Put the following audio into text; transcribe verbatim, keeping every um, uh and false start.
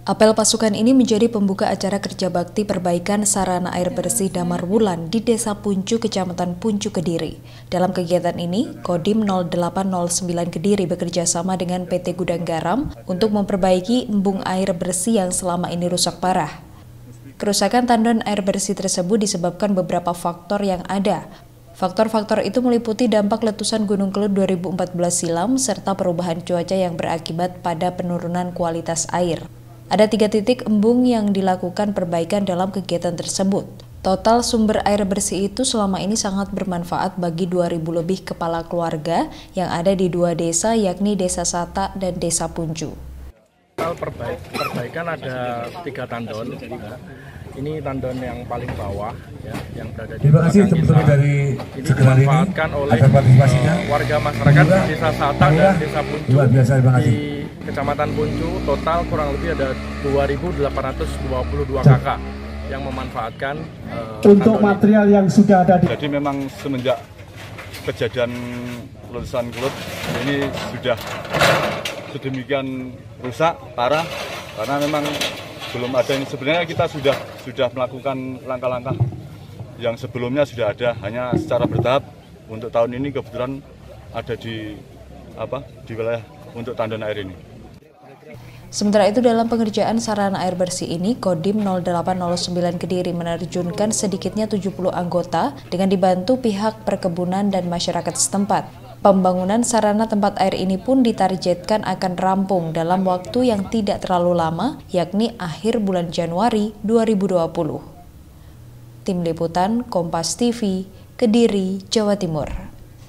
Apel pasukan ini menjadi pembuka acara kerja bakti perbaikan sarana air bersih Damar Wulan di Desa Puncu, Kecamatan Puncu, Kediri. Dalam kegiatan ini, Kodim nol delapan nol sembilan Kediri bekerja sama dengan P T Gudang Garam untuk memperbaiki embung air bersih yang selama ini rusak parah. Kerusakan tandon air bersih tersebut disebabkan beberapa faktor yang ada. Faktor-faktor itu meliputi dampak letusan Gunung Kelut dua ribu empat belas silam serta perubahan cuaca yang berakibat pada penurunan kualitas air. Ada tiga titik embung yang dilakukan perbaikan dalam kegiatan tersebut. Total sumber air bersih itu selama ini sangat bermanfaat bagi dua ribu lebih kepala keluarga yang ada di dua desa, yakni Desa Sata dan Desa Puncu. Perbaik, perbaikan ada tiga tandon. Ya. Ini tandon yang paling bawah, ya, yang berada di belakang kita. Dari ini dimanfaatkan oleh uh, warga masyarakat di Desa Sata dan Desa Puncu. Di Kecamatan Puncu total kurang lebih ada dua ribu delapan ratus dua puluh dua kakak yang memanfaatkan uh, untuk material ini. Yang sudah ada di... Jadi memang semenjak kejadian letusan Kelut ini sudah sedemikian rusak parah karena memang belum ada ini. Sebenarnya kita sudah sudah melakukan langkah-langkah yang sebelumnya sudah ada, hanya secara bertahap. Untuk tahun ini kebetulan ada di apa di wilayah untuk tandon air ini. Sementara itu dalam pengerjaan sarana air bersih ini, Kodim nol delapan nol sembilan Kediri menerjunkan sedikitnya tujuh puluh anggota dengan dibantu pihak perkebunan dan masyarakat setempat. Pembangunan sarana tempat air ini pun ditargetkan akan rampung dalam waktu yang tidak terlalu lama, yakni akhir bulan Januari dua ribu dua puluh. Tim Liputan Kompas T V, Kediri, Jawa Timur.